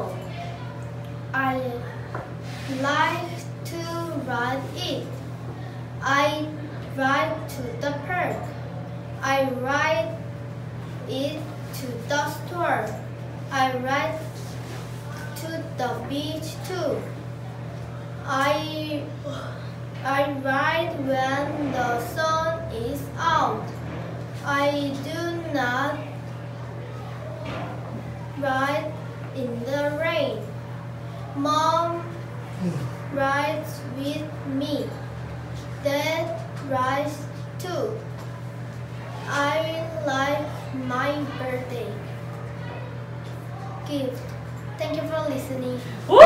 go. I like to ride it. I ride to the park. I ride it to the store. I ride to the beach too. I ride when the sun is out. I do not ride in the rain. Mom rides with me. Dad rides too. I like my birthday gift. Thank you for listening.